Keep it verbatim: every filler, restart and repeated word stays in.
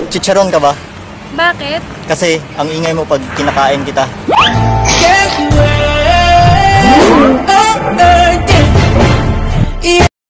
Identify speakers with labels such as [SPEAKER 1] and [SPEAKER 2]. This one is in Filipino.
[SPEAKER 1] Chicharon ka ba?
[SPEAKER 2] Bakit?
[SPEAKER 1] Kasi ang ingay mo pag kinakain kita.